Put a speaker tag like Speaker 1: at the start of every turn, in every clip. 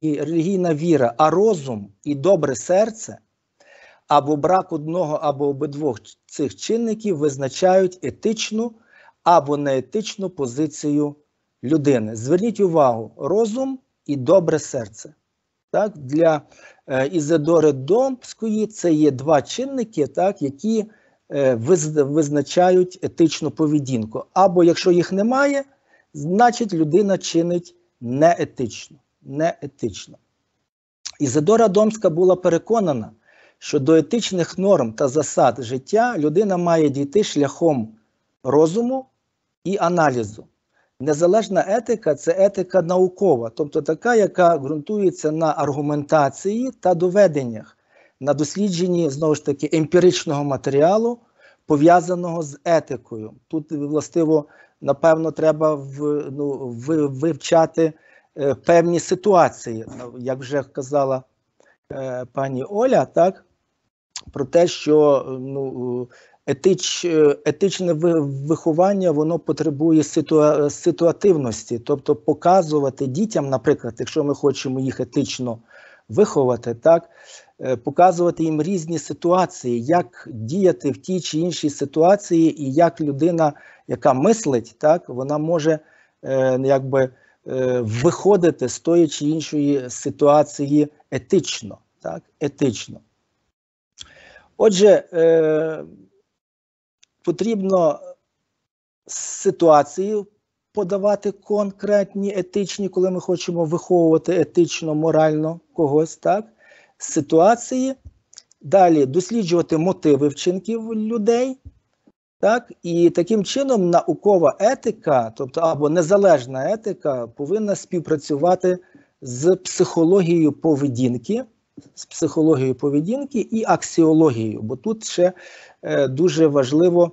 Speaker 1: релігійна віра, а розум і добре серце, або брак одного або обидвох цих чинників визначають етичну або неетичну позицію людини. Зверніть увагу, розум і добре серце. Так? Для Ізидори Домської це є два чинники, так, які визначають етичну поведінку. Або якщо їх немає, значить людина чинить неетично. Неетично. Ізидора Домська була переконана, що до етичних норм та засад життя людина має дійти шляхом розуму і аналізу. Незалежна етика – це етика наукова, тобто така, яка ґрунтується на аргументації та доведеннях, на дослідженні, знову ж таки, емпіричного матеріалу, пов'язаного з етикою. Тут, властиво, напевно, треба вивчати певні ситуації, як вже казала пані Оля, так, про те, що етичне виховання, воно потребує ситуативності, тобто показувати дітям, наприклад, якщо ми хочемо їх етично виховати, так, показувати їм різні ситуації, як діяти в тій чи іншій ситуації, і як людина, яка мислить, так, вона може виходити з тої чи іншої ситуації етично. Так, етично. Отже, потрібно ситуації подавати конкретні, етичні, коли ми хочемо виховувати етично, морально когось, так? Ситуації. Далі досліджувати мотиви вчинків людей, так? І таким чином наукова етика, тобто або незалежна етика, повинна співпрацювати з психологією поведінки, і аксіологією, бо тут ще дуже важливо,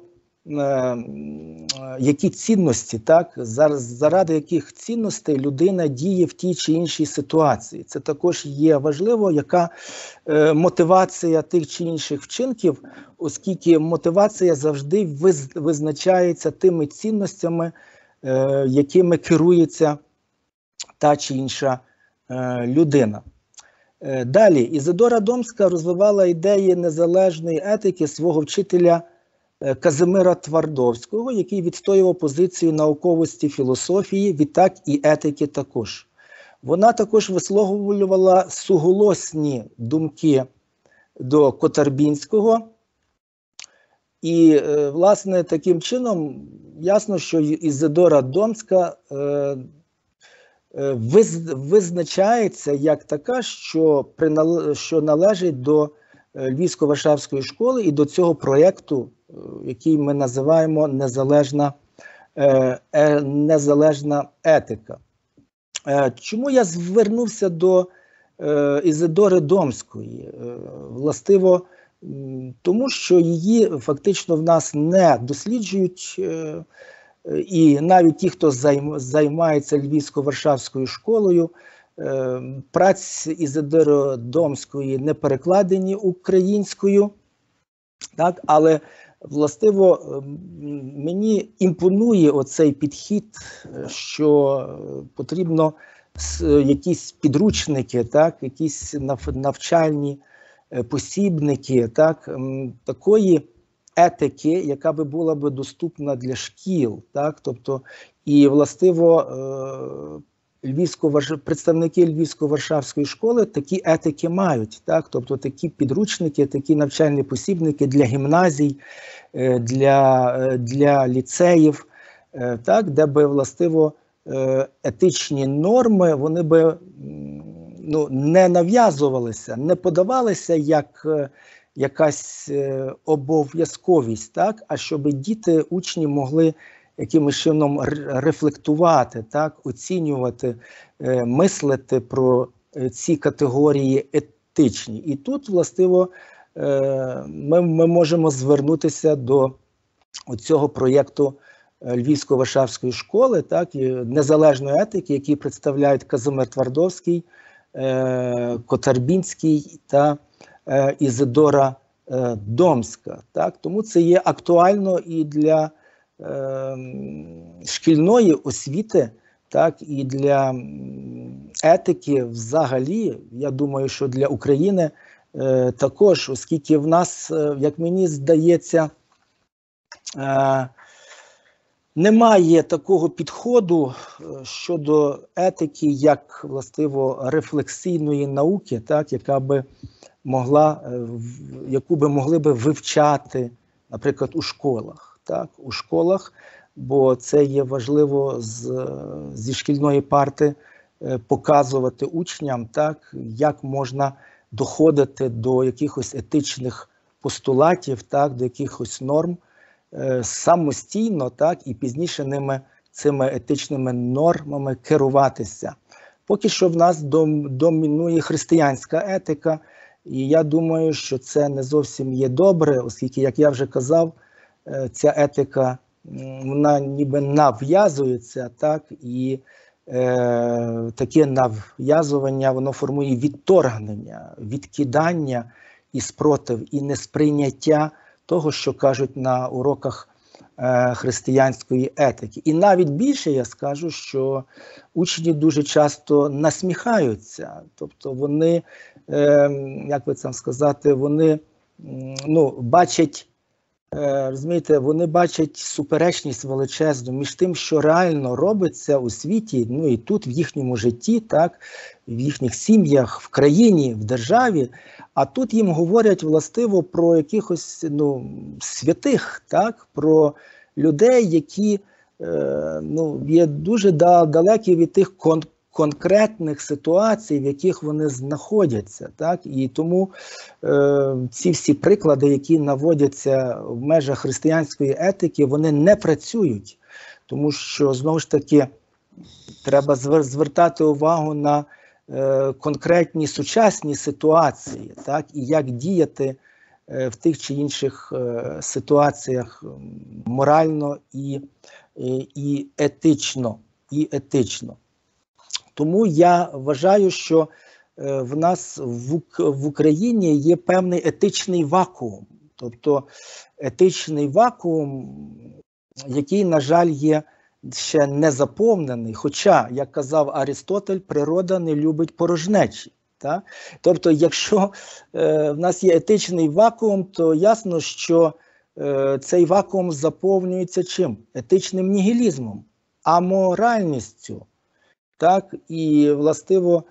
Speaker 1: які цінності, так, заради яких цінностей людина діє в тій чи іншій ситуації. Це також є важливо, яка мотивація тих чи інших вчинків, оскільки мотивація завжди визначається тими цінностями, якими керується та чи інша людина. Далі, Ізидора Домська розвивала ідеї незалежної етики свого вчителя Казимира Твардовського, який відстоював позицію науковості філософії, відтак і етики також. Вона також висловлювала суголосні думки до Котарбінського. І, власне, таким чином, ясно, що Ізидора Домська визначається як така, що належить до Львівсько-Варшавської школи і до цього проєкту, який ми називаємо незалежна етика. Чому я звернувся до Ізидори Домської? Властиво, тому що її фактично в нас не досліджують, і навіть ті, хто займається Львівсько-Варшавською школою, праці Ізидори Домської не перекладені українською, так, але властиво мені імпонує оцей підхід, що потрібно якісь підручники, так, якісь навчальні посібники, так, такої етики, яка би була би доступна для шкіл, так, тобто, і властиво представники Львівсько-Варшавської школи такі етики мають, так, тобто такі підручники, такі навчальні посібники для гімназій, для ліцеїв, так, де би властиво етичні норми, вони би не нав'язувалися, не подавалися як якась обов'язковість, так, а щоб діти, учні могли якимось чином рефлектувати, так, оцінювати, мислити про ці категорії етичні. І тут, властиво, ми можемо звернутися до цього проєкту Львівсько-Варшавської школи, так, і незалежної етики, які представляють Казимир Твардовський, Котарбінський та Ізидора Домська. Так. Тому це є актуально і для шкільної освіти, так, і для етики взагалі, я думаю, що для України також, оскільки в нас, як мені здається, немає такого підходу щодо етики, як, властиво, рефлексійної науки, так, яку би могли би вивчати, наприклад, у школах. Так, у школах, бо це є важливо зі шкільної парти показувати учням, так, як можна доходити до якихось етичних постулатів, так, до якихось норм, самостійно, так, і пізніше цими етичними нормами керуватися. Поки що в нас домінує християнська етика, і я думаю, що це не зовсім є добре, оскільки, як я вже казав, ця етика, вона ніби нав'язується, так, і таке нав'язування, воно формує відторгнення, відкидання і спротив, і несприйняття того, що кажуть на уроках християнської етики. І навіть більше я скажу, що учні дуже часто насміхаються, тобто вони, як би це сказати, вони бачать, розумієте, вони бачать суперечність величезну між тим, що реально робиться у світі, і тут, в їхньому житті, так, в їхніх сім'ях, в країні, в державі, а тут їм говорять, властиво, про якихось святих, так, про людей, які є дуже далекі від тих конкретних ситуацій, в яких вони знаходяться. Так? І тому ці всі приклади, які наводяться в межах християнської етики, вони не працюють. Тому що, знову ж таки, треба звертати увагу на конкретні сучасні ситуації, так? І як діяти в тих чи інших ситуаціях морально і етично. Тому я вважаю, що в нас в Україні є певний етичний вакуум. Тобто етичний вакуум, який, на жаль, є ще не заповнений. Хоча, як казав Арістотель, природа не любить порожнечі. Так? Тобто, якщо в нас є етичний вакуум, то ясно, що цей вакуум заповнюється чим? Етичним нігілізмом, аморальністю. Так, і, властиво,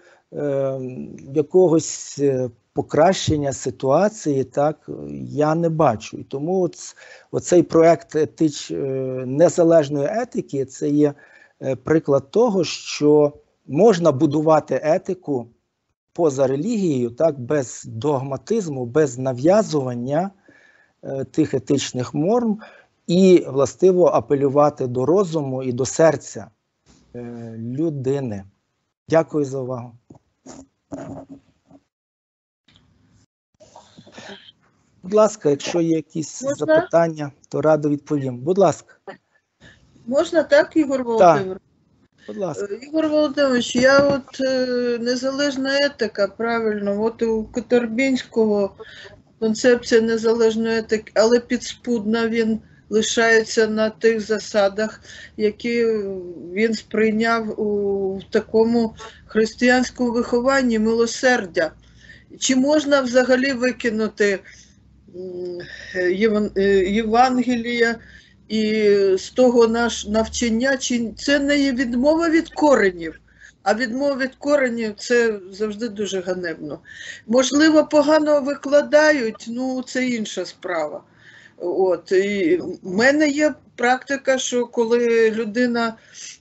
Speaker 1: якогось покращення ситуації, так, я не бачу. І тому оцей проект незалежної етики – це є приклад того, що можна будувати етику поза релігією, так, без догматизму, без нав'язування тих етичних норм і, властиво, апелювати до розуму і до серця людини. Дякую за увагу. Будь ласка, якщо є якісь запитання, то радо відповім. Будь ласка.
Speaker 2: Можна так, Ігор Володимирович?
Speaker 1: Так, будь ласка.
Speaker 2: Ігор Володимирович, я незалежна етика, правильно, у Которбінського концепція незалежної етики, але підспудно він лишається на тих засадах, які він сприйняв у такому християнському вихованні милосердя. Чи можна взагалі викинути Євангелія і з того навчання, чи це не є відмова від коренів? А відмова від коренів – це завжди дуже ганебно. Можливо, погано викладають, це інша справа. І в мене є практика, що коли людина,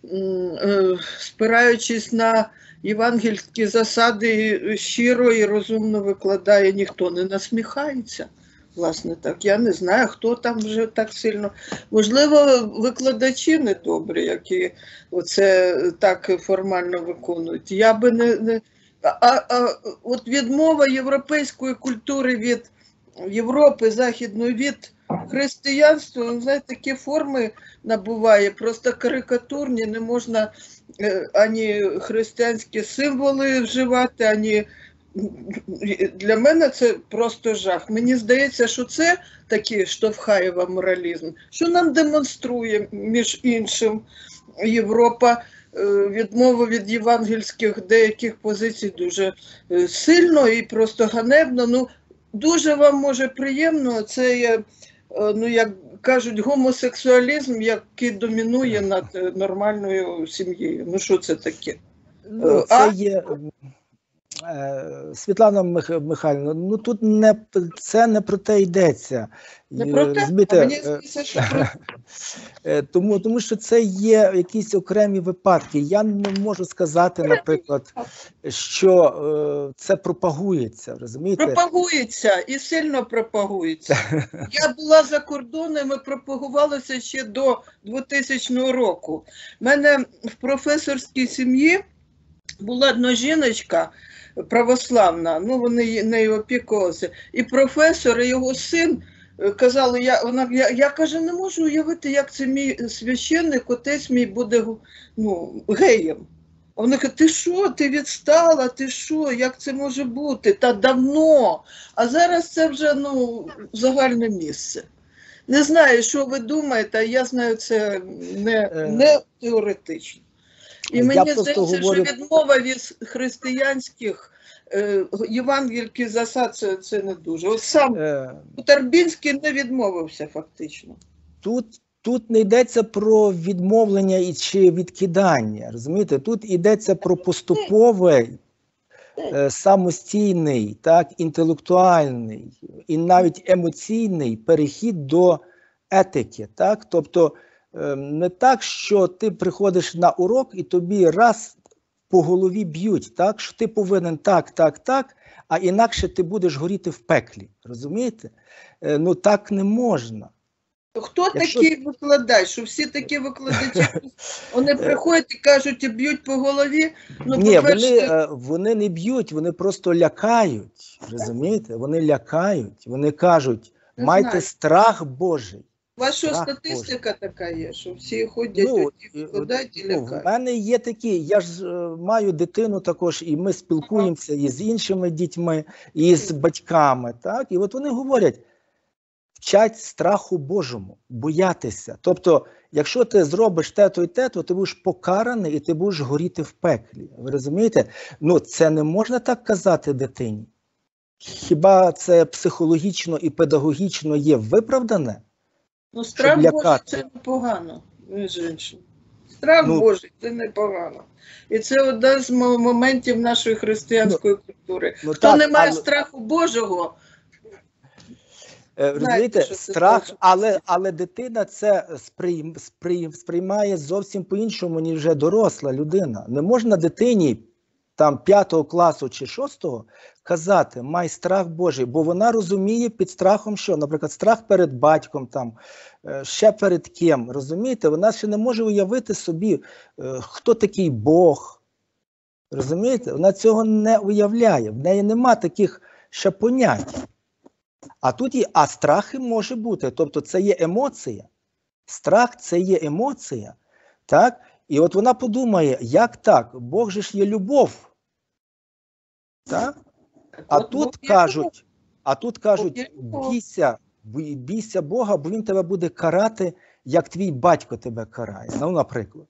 Speaker 2: спираючись на євангельські засади, щиро і розумно викладає, ніхто не насміхається. Власне так, я не знаю, хто там вже так сильно. Можливо, викладачі недобрі, які оце так формально виконують. Я би не... От відмова європейської культури від Європи, Західної, від християнства, знаєте, такі форми набуває, просто карикатурні, не можна ані християнські символи вживати, ані... Для мене це просто жах. Мені здається, що це такий штовхає в аморалізм, що нам демонструє, між іншим, Європа відмову від євангельських деяких позицій дуже сильно і просто ганебно. Ну, дуже вам може приємно, це є, ну, як кажуть, гомосексуалізм, який домінує над нормальною сім'єю. Ну, що це таке?
Speaker 1: Ну, це є, Світлана Михайлівна, ну тут це не про те йдеться.
Speaker 2: Не про те? Мені здається, що про
Speaker 1: тому що це є якісь окремі випадки. Я не можу сказати, наприклад, що це пропагується, розумієте?
Speaker 2: Пропагується і сильно пропагується. Я була за кордоном і пропагувалася ще до 2000 року. У мене в професорській сім'ї була одна жіночка православна, ну вони нею опікувалися, і професор, і його син казали, я каже, не можу уявити, як це мій священник, отець мій буде, ну, геєм. А вони кажуть, ти що, ти відстала, ти що, як це може бути? Та давно. А зараз це вже, ну, загальне місце. Не знаю, що ви думаєте, а я знаю, це не теоретично. І мені здається, що відмова від християнських євангельських засад це не дуже. От сам Тарбінський не відмовився фактично.
Speaker 1: Тут не йдеться про відмовлення чи відкидання, розумієте? Тут йдеться про поступовий, самостійний, так, інтелектуальний і навіть емоційний перехід до етики, так? Тобто не так, що ти приходиш на урок і тобі раз по голові б'ють, так, що ти повинен так, а інакше ти будеш горіти в пеклі, розумієте? Ну так не можна.
Speaker 2: Хто такий викладач? Що всі такі викладачі, вони приходять і кажуть, і б'ють по голові? Ну,
Speaker 1: ні, вони не б'ють, вони просто лякають, розумієте? Вони лякають, вони кажуть, майте страх Божий.
Speaker 2: У вас що, статистика така є, що всі ходять, і викладають і лякають?
Speaker 1: В мене є такі, я ж маю дитину також, і ми спілкуємося і з іншими дітьми, і з батьками, так? І от вони говорять, вчать страху Божому, боятися. Тобто, якщо ти зробиш те-то і те-то, ти будеш покараний і ти будеш горіти в пеклі. Ви розумієте? Ну, це не можна так казати дитині. Хіба це психологічно і педагогічно є виправдане?
Speaker 2: Ну, страх Божий – це непогано, між іншим. Страх Божий – це непогано. І це один з моментів нашої християнської культури. Хто не має страху Божого,
Speaker 1: розумієте, страх, але дитина це сприймає зовсім по-іншому, ніж вже доросла людина. Не можна дитині там 5 класу чи 6 казати, май страх Божий, бо вона розуміє під страхом що? Наприклад, страх перед батьком, там, ще перед ким, розумієте? Вона ще не може уявити собі, хто такий Бог, розумієте? Вона цього не уявляє, в неї нема таких ще понять. А тут а страхи може бути, тобто це є емоція. Страх – це є емоція, так? І от вона подумає, як так? Бог же ж є любов. Так? А тут кажуть, бійся Бога, бо він тебе буде карати, як твій батько тебе карає. Ну, наприклад.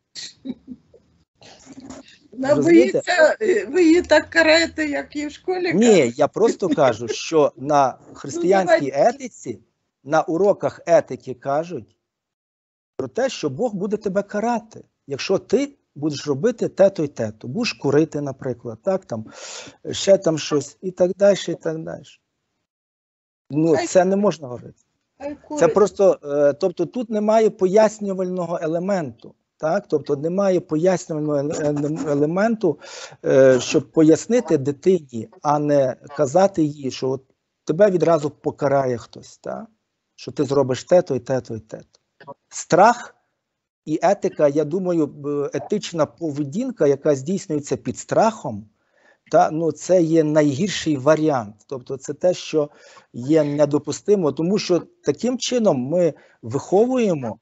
Speaker 2: Ви її так караєте, як і в школі?
Speaker 1: Ні, я просто кажу, що на християнській етиці, на уроках етики кажуть про те, що Бог буде тебе карати, якщо ти будеш робити те-то і те-то. Будеш курити, наприклад, так, там, ще там щось, і так далі, і так далі. Ну, це не можна говорити. Це просто, тобто тут немає пояснювального елементу. Так? Тобто немає пояснювального елементу, щоб пояснити дитині, а не казати їй, що от тебе відразу покарає хтось, так? Що ти зробиш те-то і те-то і те-то. Страх і етика, я думаю, етична поведінка, яка здійснюється під страхом, ну, це є найгірший варіант. Тобто це те, що є недопустимо, тому що таким чином ми виховуємо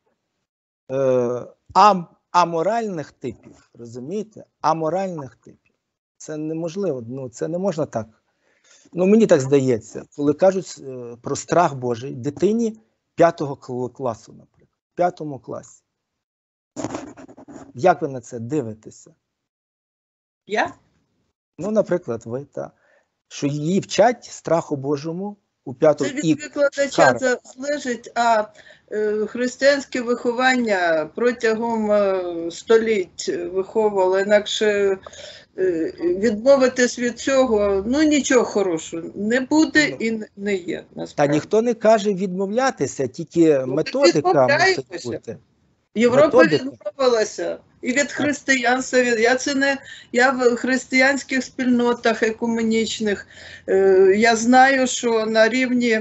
Speaker 1: аморальних типів, розумієте? Аморальних типів. Це неможливо, ну це не можна так. Ну мені так здається, коли кажуть про страх Божий дитині 5 класу, наприклад, в 5 класі. Як ви на це дивитеся?
Speaker 2: Я?
Speaker 1: Ну, наприклад, ви, що її вчать страху Божому у 5
Speaker 2: Це від викладача залежить, а християнське виховання протягом століть виховувало, інакше відмовитись від цього, ну нічого хорошого не буде і не є. Насправді.
Speaker 1: Та ніхто не каже відмовлятися, тільки методика мусить бути.
Speaker 2: Європа відмовилася і від християнства. Я в християнських спільнотах екуменічних. Я знаю, що на рівні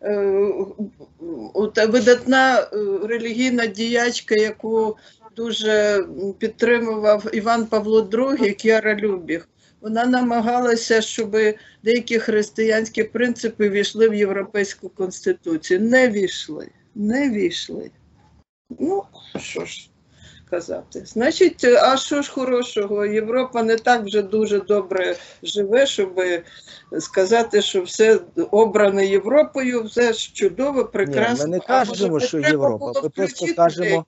Speaker 2: видатна релігійна діячка, яку дуже підтримував Іван Павло II, К'яра Любіх, вона намагалася, щоб деякі християнські принципи війшли в Європейську Конституцію. Не війшли. Ну, що ж казати. Значить, а що ж хорошого? Європа не так вже дуже добре живе, щоб сказати, що все обране Європою, все ж чудово, прекрасно.
Speaker 1: Ні, ми не кажемо, що Європа, ми просто кажемо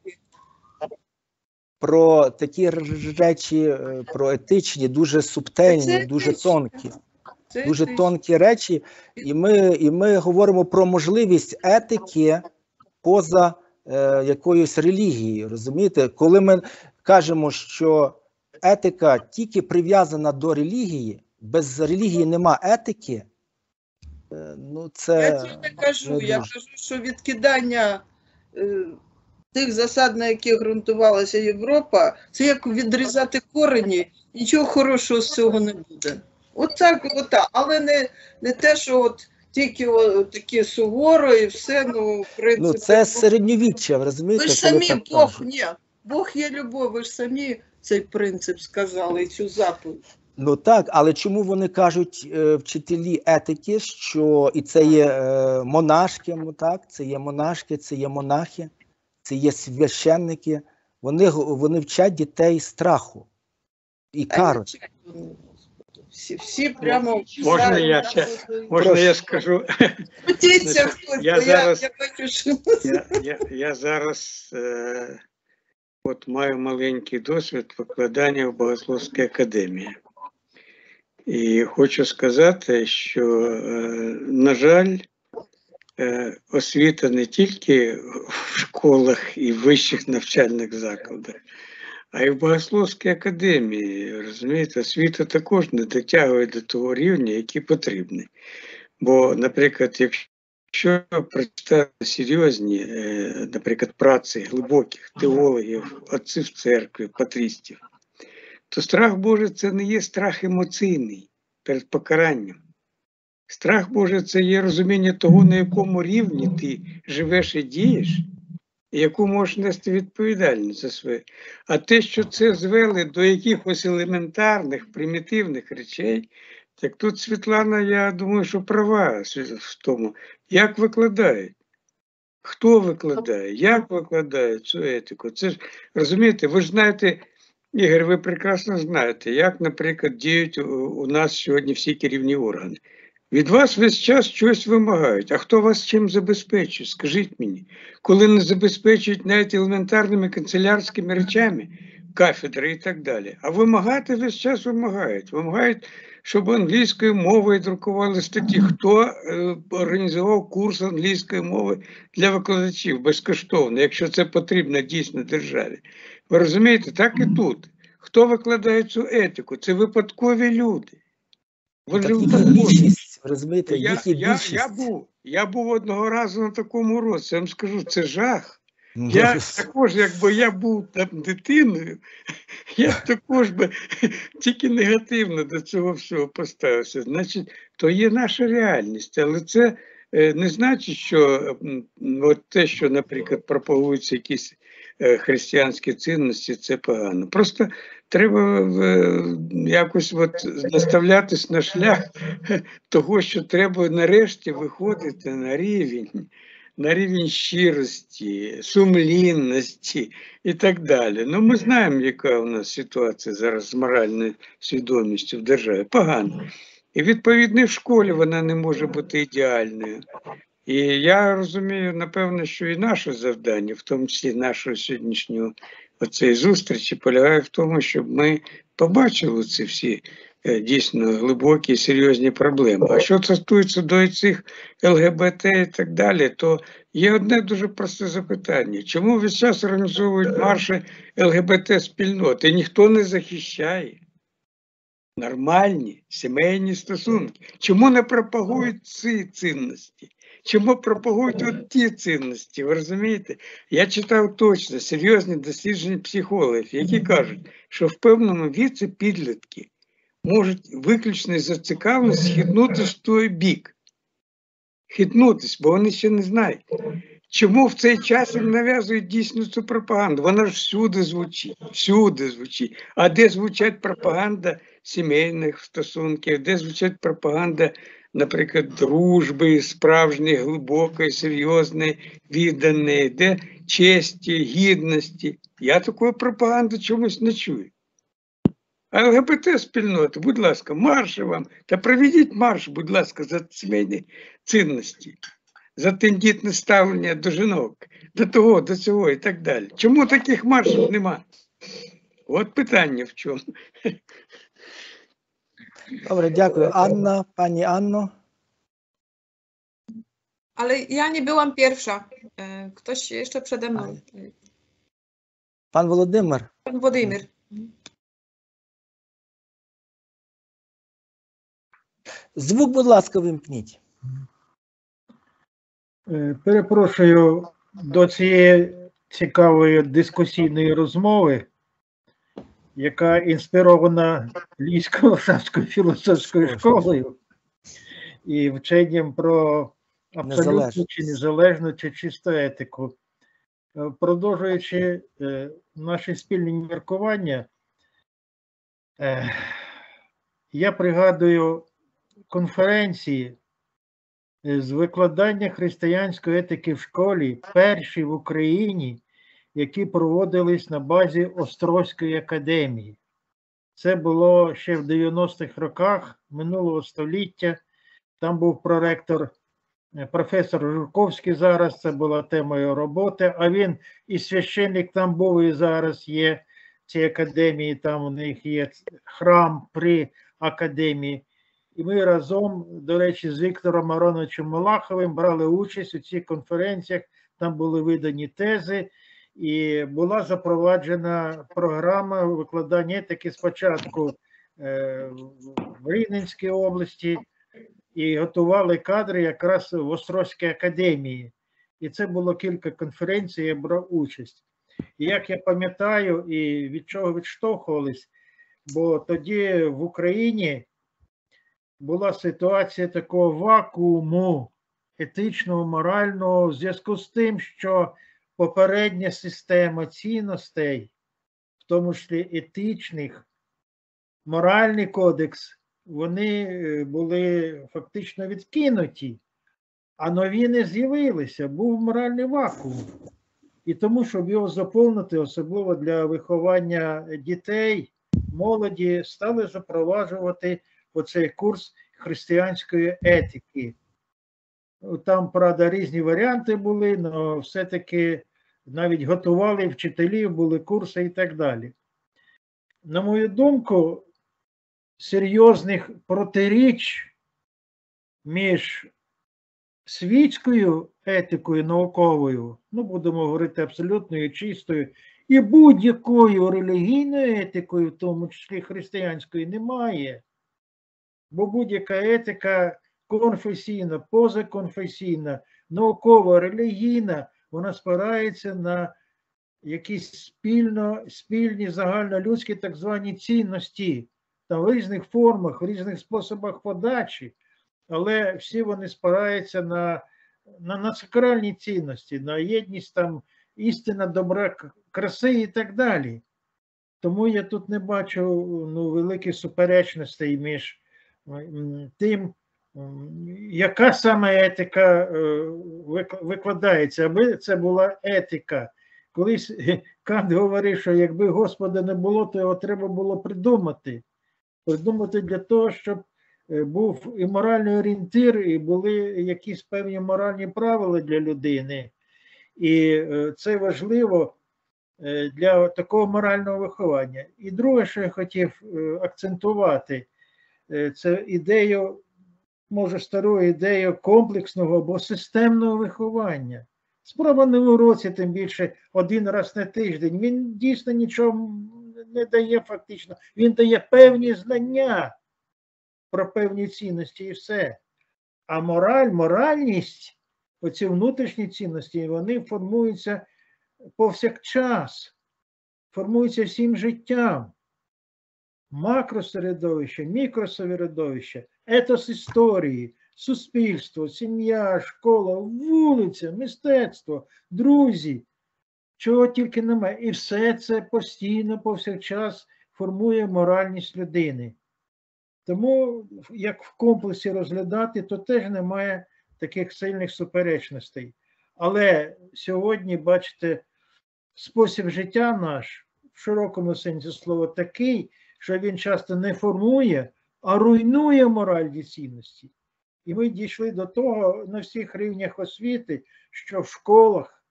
Speaker 1: про такі речі, про етичні, дуже субтильні, дуже тонкі. Дуже тонкі речі, і ми говоримо про можливість етики поза якоюсь релігією, розумієте? Коли ми кажемо, що етика тільки прив'язана до релігії, без релігії нема етики, ну це...
Speaker 2: Я цього не кажу, я кажу, що відкидання тих засад, на яких ґрунтувалася Європа, це як відрізати корені, нічого хорошого з цього не буде. Отак, але не те, що от тільки такі суворо і все, ну, в принципі.
Speaker 1: Ну, це середньовіччя, ви розумієте?
Speaker 2: Ви ж самі, Бог є любов, ви ж самі цей принцип сказали, цю заповідь.
Speaker 1: Ну так, але чому вони кажуть, вчителі етики, що і це є монашки, так? Це є монашки, це є монахи, це є священники, вони вчать дітей страху і каруть.
Speaker 2: Всі прямо...
Speaker 3: Можна я скажу?
Speaker 2: Хотіться хтось,
Speaker 3: я зараз от маю маленький досвід викладання в Богословській академії. І хочу сказати, що, на жаль, освіта не тільки в школах і вищих навчальних закладах, а й в Богословській академії, розумієте, освіта також не дотягує до того рівня, який потрібний. Бо, наприклад, якщо прочитати серйозні, наприклад, праці глибоких теологів, отців церкви, патрістів, то страх Божий – це не є страх емоційний перед покаранням. Страх Божий – це є розуміння того, на якому рівні ти живеш і дієш, і яку можеш нести відповідальність за своє. А те, що це звели до якихось елементарних, примітивних речей, так тут Світлана, я думаю, що права в тому, як викладають. Хто викладає, як викладає цю етику. Це ж, розумієте, ви ж знаєте, Ігор, ви прекрасно знаєте, як, наприклад, діють у нас сьогодні всі керівні органи. Від вас весь час щось вимагають. А хто вас чим забезпечує? Скажіть мені. Коли не забезпечують навіть елементарними канцелярськими речами, кафедри і так далі. А вимагати весь час вимагають. Вимагають, щоб англійською мовою друкували статті. Хто організував курс англійської мови для викладачів безкоштовно, якщо це потрібно дійсно державі. Ви розумієте, так і тут. Хто викладає цю етику? Це випадкові люди.
Speaker 1: Більшість, розумієте,
Speaker 3: я був одного разу на такому уроці, я вам скажу, це жах. Я також, якби я був там дитиною, я також би тільки негативно до цього всього поставився. Значить, то є наша реальність, але це не значить, що от те, що, наприклад, пропагуються якісь християнські цінності, це погано. Просто треба якось наставлятись на шлях того, що треба нарешті виходити на рівень щирості, сумлінності і так далі. Ну, ми знаємо, яка у нас ситуація зараз з моральною свідомістю в державі. Погано. І відповідно в школі вона не може бути ідеальною. І я розумію, напевно, що і наше завдання, в тому числі нашого сьогоднішнього оцеї зустрічі полягає в тому, щоб ми побачили ці всі дійсно глибокі і серйозні проблеми. А що стосується до цих ЛГБТ і так далі, то є одне дуже просте запитання. Чому весь час організовують марші ЛГБТ-спільноти і ніхто не захищає нормальні сімейні стосунки? Чому не пропагують ці цінності? Чому пропагують от ті цінності? Ви розумієте? Я читав точно серйозні дослідження психологів, які кажуть, що в певному віці підлітки можуть виключно із зацікавленості хитнутися в той бік. Хитнутися, бо вони ще не знають. Чому в цей час їм нав'язують дійсно цю пропаганду? Вона ж всюди звучить, всюди звучить. А де звучить пропаганда сімейних стосунків, де звучить пропаганда, наприклад, дружби, справжньої, глибокої, серйозної, відданої, де честі, гідності. Я такої пропаганди чомусь не чую. А ЛГБТ-спільноти, будь ласка, марші вам, та проведіть марш, будь ласка, за сімейні цінності, за тендітне ставлення до жінок, до того, до цього і так далі. Чому таких маршів нема? От питання в чому.
Speaker 1: Добре, дякую. Anna, pani Anno.
Speaker 4: Ale ja nie byłam pierwsza. Ktoś jeszcze przede mną.
Speaker 1: Пан Володимир.
Speaker 4: Pan Władimir.
Speaker 1: Звук, будь ласка, вимкніть.
Speaker 5: Перепрошую, до цієї цікавої дискусійної розмови, яка інспірована Львівсько-Варшавською філософською школою і вченням про абсолютну чи незалежну чи чисту етику. Продовжуючи наші спільні міркування, я пригадую конференції з викладання християнської етики в школі, перші в Україні, які проводились на базі Острозької академії. Це було ще в 90-х роках минулого століття. Там був проректор, професор Журковський зараз, це була темою роботи, а він і священник там був, і зараз є в цій академії, там у них є храм при академії. І ми разом, до речі, з Віктором Ароновичем Малаховим брали участь у цих конференціях, там були видані тези, і була запроваджена програма викладання етики спочатку в Рівненській області, і готували кадри якраз в Острозькій академії. І це було кілька конференцій, я брав участь. І як я пам'ятаю, і від чого відштовхувались, бо тоді в Україні була ситуація такого вакууму етичного, морального, в зв'язку з тим, що попередня система цінностей, в тому числі етичних, моральний кодекс, вони були фактично відкинуті, а нові не з'явилися, був моральний вакуум. І тому, щоб його заповнити, особливо для виховання дітей, молоді, стали запроваджувати оцей курс християнської етики. Там, правда, різні варіанти були, але все-таки навіть готували вчителів, були курси і так далі. На мою думку, серйозних протиріч між світською етикою науковою, ну, будемо говорити абсолютною чистою, і будь-якою релігійною етикою, в тому числі християнською, немає. Бо будь-яка етика конфесійна, позаконфесійна, наукова, релігійна, вона спирається на якісь спільні загальнолюдські так звані цінності, там в різних формах, в різних способах подачі, але всі вони спираються на сакральні цінності, на єдність, там, істина, добра, краси і так далі. Тому я тут не бачу великих суперечностей між тим, яка саме етика викладається, аби це була етика. Колись Кант говорив, що якби Господа не було, то його треба було придумати. Придумати для того, щоб був і моральний орієнтир, і були якісь певні моральні правила для людини. І це важливо для такого морального виховання. І друге, що я хотів акцентувати, це ідею, може стару ідею комплексного або системного виховання. Справа не в уроці, тим більше один раз на тиждень. Він дійсно нічого не дає фактично. Він дає певні знання про певні цінності і все. А моральність, оці внутрішні цінності, вони формуються повсякчас, формуються всім життям. Макросередовище, мікросередовище, етос історії, суспільство, сім'я, школа, вулиця, мистецтво, друзі, чого тільки немає. І все це постійно, повсякчас формує моральність людини. Тому, як в комплексі розглядати, то теж немає таких сильних суперечностей. Але сьогодні, бачите, спосіб життя наш, в широкому сенсі слова, такий, що він часто не формує, а руйнує моральні цінності. І ми дійшли до того на всіх рівнях освіти, що в школах,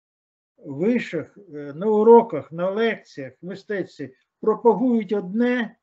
Speaker 5: вишах, на уроках, на лекціях, в мистецтві пропагують одне,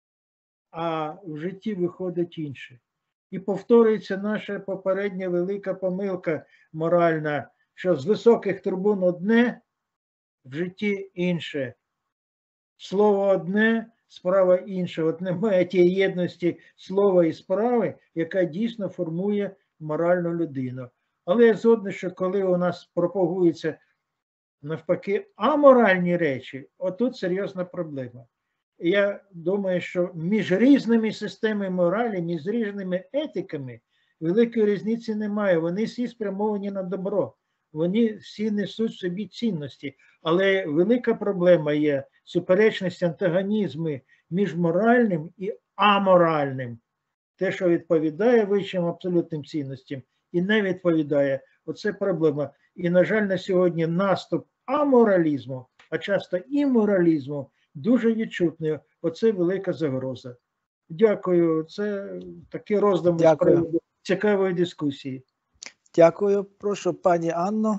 Speaker 5: а в житті виходить інше. І повторюється наша попередня велика помилка моральна, що з високих трибун одне, в житті інше. Слово одне, справа інша. От немає тієї єдності слова і справи, яка дійсно формує моральну людину. Але я згоден, що коли у нас пропагуються навпаки аморальні речі, отут серйозна проблема. І я думаю, що між різними системами моралі, між різними етиками великої різниці немає. Вони всі спрямовані на добро. Вони всі несуть в собі цінності. Але велика проблема є суперечність, антагонізми між моральним і аморальним. Те, що відповідає вищим абсолютним цінностям і не відповідає. Оце проблема. І, на жаль, на сьогодні наступ аморалізму, а часто іморалізму, дуже відчутний. Оце велика загроза. Дякую. Це такий роздум з приводу цікавої дискусії.
Speaker 1: Dякую. Proszę Pani Anno.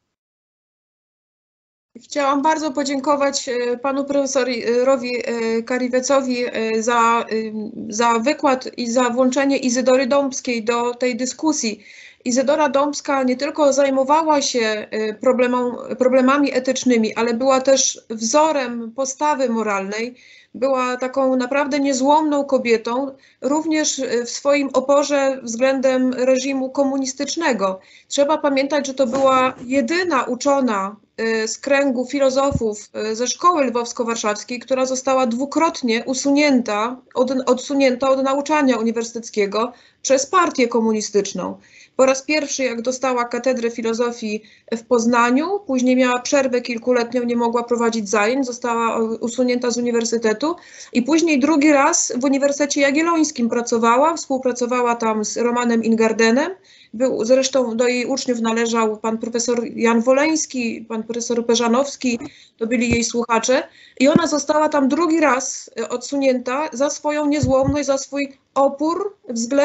Speaker 4: Chciałam bardzo podziękować panu profesorowi Kariwecowi za wykład i za włączenie Izydory Dąbskiej do tej dyskusji. Izydora Dąbska nie tylko zajmowała się problemami etycznymi, ale była też wzorem postawy moralnej. Była taką naprawdę niezłomną kobietą, również w swoim oporze względem reżimu komunistycznego. Trzeba pamiętać, że to była jedyna uczona z kręgu filozofów ze szkoły lwowsko-warszawskiej, która została dwukrotnie odsunięta od nauczania uniwersyteckiego przez partię komunistyczną. Po raz pierwszy, jak dostała katedrę filozofii w Poznaniu, później miała przerwę kilkuletnią, nie mogła prowadzić zajęć, została usunięta z uniwersytetu i później drugi raz w Uniwersytecie Jagiellońskim pracowała, współpracowała tam z Romanem Ingardenem. Zresztą do jej uczniów należał pan profesor Jan Woleński, pan profesor Peżanowski, to byli jej słuchacze. I ona została tam drugi raz odsunięta za swoją niezłomność, za swój opór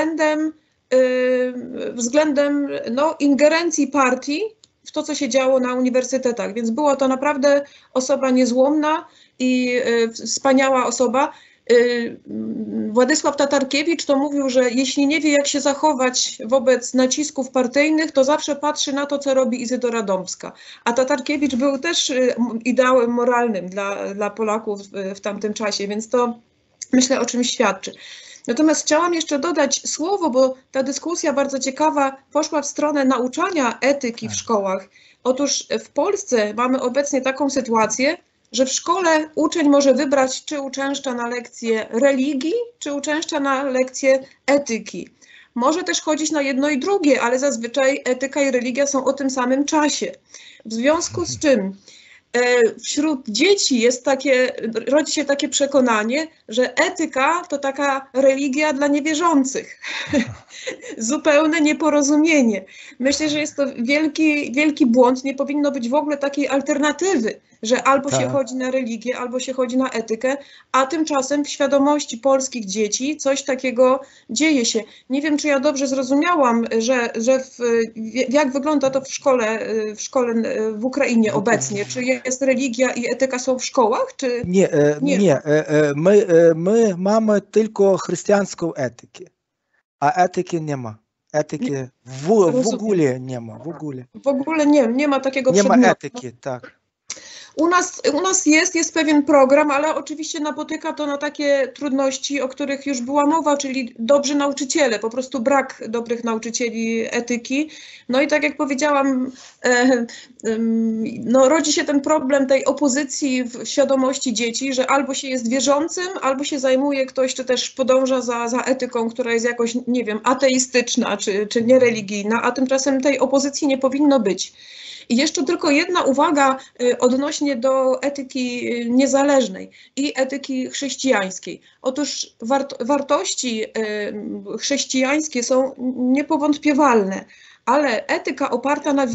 Speaker 4: względem ingerencji partii w to, co się działo na uniwersytetach. Więc była to naprawdę osoba niezłomna i wspaniała osoba. Władysław Tatarkiewicz to mówił, że jeśli nie wie, jak się zachować wobec nacisków partyjnych, to zawsze patrzy na to, co robi Izydora Dąbska. A Tatarkiewicz był też ideałem moralnym dla Polaków w tamtym czasie, więc to myślę o czymś świadczy. Natomiast chciałam jeszcze dodać słowo, bo ta dyskusja bardzo ciekawa poszła w stronę nauczania etyki w szkołach. Otóż w Polsce mamy obecnie taką sytuację, że w szkole uczeń może wybrać, czy uczęszcza na lekcję religii, czy uczęszcza na lekcję etyki. Może też chodzić na jedno i drugie, ale zazwyczaj etyka i religia są o tym samym czasie. W związku z czym wśród dzieci rodzi się takie przekonanie, że etyka to taka religia dla niewierzących. Zupełne nieporozumienie. Myślę, że jest to wielki błąd. Nie powinno być w ogóle takiej alternatywy, że albo się chodzi na religię, albo się chodzi na etykę, a tymczasem w świadomości polskich dzieci coś takiego dzieje się. Nie wiem, czy ja dobrze zrozumiałam, że jak wygląda to w szkole w Ukrainie obecnie? Czy jest religia i etyka są w szkołach? Czy...
Speaker 1: Nie. My mamy tylko chrześcijańską etykę, a etyki nie ma. Etyki w ogóle nie ma.
Speaker 4: W ogóle nie ma takiego
Speaker 1: nie
Speaker 4: przedmiotu.
Speaker 1: Ma etyki, tak.
Speaker 4: U nas jest pewien program, ale oczywiście napotyka to na takie trudności, o których już była mowa, czyli dobrzy nauczyciele, po prostu brak dobrych nauczycieli etyki. No i tak jak powiedziałam, no rodzi się ten problem tej opozycji w świadomości dzieci, że albo się jest wierzącym, albo się zajmuje ktoś, czy też podąża za etyką, która jest jakoś, nie wiem, ateistyczna, czy niereligijna, a tymczasem tej opozycji nie powinno być. I jeszcze tylko jedna uwaga odnośnie do etyki niezależnej i etyki chrześcijańskiej. Otóż wartości chrześcijańskie są niepowątpiewalne, ale etyka oparta na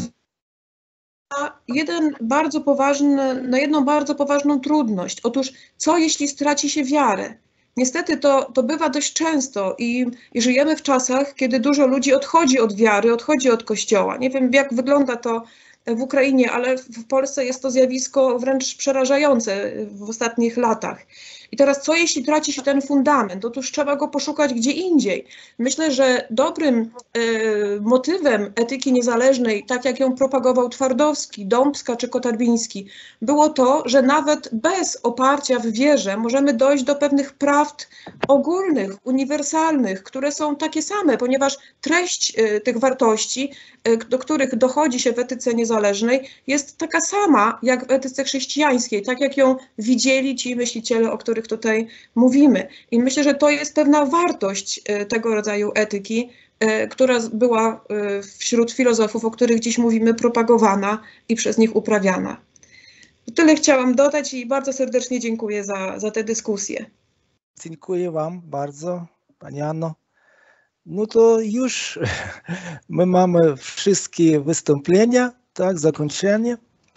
Speaker 4: jedną bardzo poważną trudność. Otóż co jeśli straci się wiarę? Niestety to bywa dość często i żyjemy w czasach, kiedy dużo ludzi odchodzi od wiary, odchodzi od Kościoła. Nie wiem, jak wygląda to w Ukrainie, ale w Polsce jest to zjawisko wręcz przerażające w ostatnich latach. I teraz co jeśli traci się ten fundament? Otóż trzeba go poszukać gdzie indziej. Myślę, że dobrym motywem etyki niezależnej, tak jak ją propagował Twardowski, Dąbska czy Kotarbiński, było to, że nawet bez oparcia w wierze możemy dojść do pewnych prawd ogólnych, uniwersalnych, które są takie same, ponieważ treść tych wartości, do których dochodzi się w etyce niezależnej, jest taka sama jak w etyce chrześcijańskiej, tak jak ją widzieli ci myśliciele, o których tutaj mówimy. I myślę, że to jest pewna wartość tego rodzaju etyki, która była wśród filozofów, o których dziś mówimy, propagowana i przez nich uprawiana. Tyle chciałam dodać i bardzo serdecznie dziękuję za tę dyskusję.
Speaker 1: Dziękuję Wam bardzo, Pani Anno. No to już my mamy wszystkie wystąpienia, tak, zakończenie.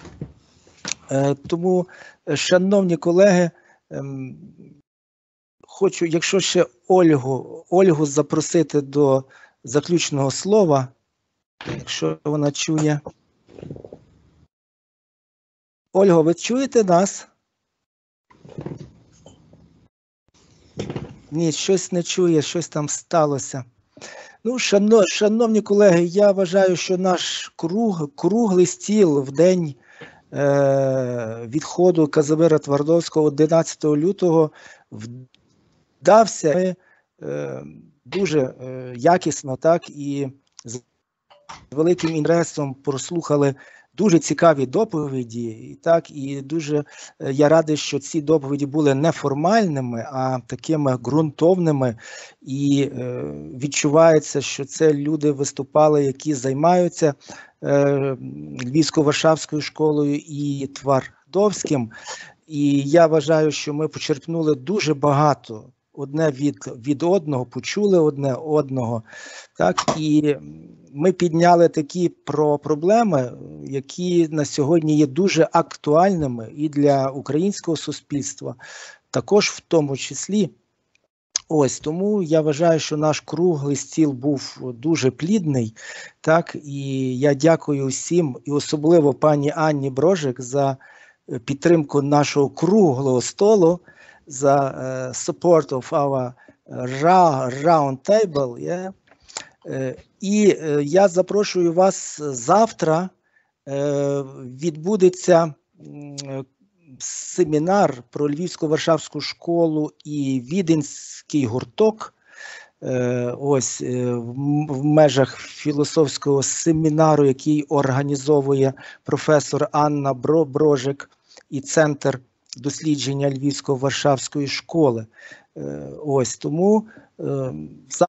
Speaker 1: Тому, шановні колеги, хочу, якщо ще Ольгу запросити до заключного слова, якщо вона чує. Ольго, ви чуєте нас? Ні, щось не чує, щось там сталося. Ну, шановні колеги, я вважаю, що наш круглий стіл в день відходу Казимира Твардовського 11 лютого вдався. Ми дуже якісно, так, і з великим інтересом прослухали дуже цікаві доповіді, так, і дуже я радий, що ці доповіді були не формальними, а такими ґрунтовними, і відчувається, що це люди виступали, які займаються Львівсько-Варшавською школою і Твардовським, і я вважаю, що ми почерпнули дуже багато одне від одного, почули одне одного, так, і ми підняли такі проблеми, які на сьогодні є дуже актуальними і для українського суспільства, також в тому числі. Ось, тому я вважаю, що наш круглий стіл був дуже плідний, так, і я дякую всім, і особливо пані Анні Брожик за підтримку нашого круглого столу, за support of our round table, yeah. І я запрошую вас завтра, відбудеться семінар про Львівсько-Варшавську школу і Віденський гурток, ось в межах філософського семінару, який організовує професор Анна Брожик і Центр дослідження Львівсько-Варшавської школи. Ось тому